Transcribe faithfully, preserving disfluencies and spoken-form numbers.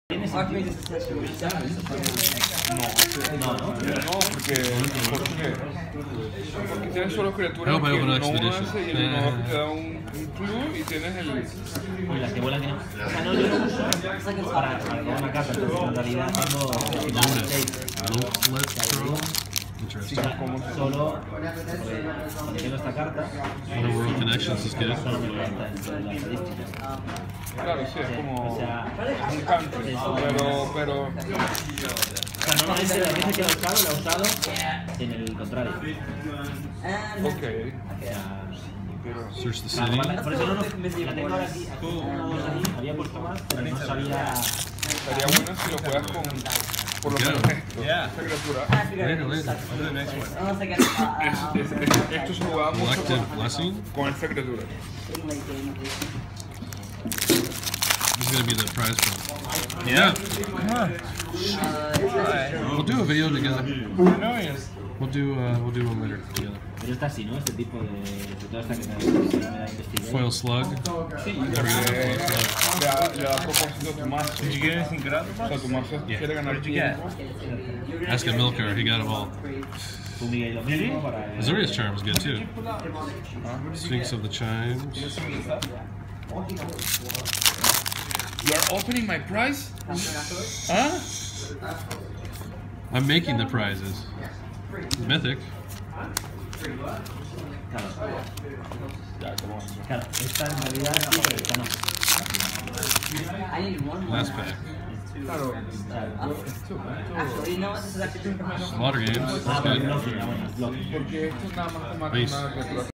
¿Tienes No, incluido? no, no, no, porque, porque, porque tienes solo criaturas No, que pero el con uno Expedition. hace y el uno te da un, un clue y tienes el... Uy, las que vuelan que no. O sea, no, yo lo uso para, para crear una carta, entonces en realidad tengo seis. Let's throw. Interesting. Solo porque tengo esta carta, One World Connections is good. solo me cuenta dentro de las estadísticas. Claro, sí, es como O sea, un country, pero, pero... O sea, normalmente las veces que lo he usado, lo he usado en el contrario. Ok. O sea, Search the claro, city. vale, por eso no, no, la tengo ahora aquí, aquí una o dos ahí, había puesto más, pero no sabía... Estaría bueno si lo juegas con, por lo menos esto, esta criatura. Later, later. Es- es- es- esto se jugaba mucho Collective con, Blessing. con esta criatura. This is gonna be the prize pool. Yeah. We'll do a video together. We'll do uh, we'll do one later together. Pero está así, ¿no? Este tipo de... de toda esta que me, que me da investigar. Foil slug. Sí, porque le da, le da propósito a tu mazo. Did you get anything good out of O sea, tu mazo quiere ganar What did you get? tiempo. Ask a Milker. He got them all. Fumiga y lo mismo para... Azorius Charm is good too. Sphinx of the Chimes. You are opening my prize? Huh? I'm making the prizes. Mythic. Claro, Ya, como claro, esta en realidad sí, pero esta no. Last pack. Claro. Slaughter Games. That's Ah, pero good. no, sí, bueno, es bloque. Porque esto nada más te mata Nice. una criatura.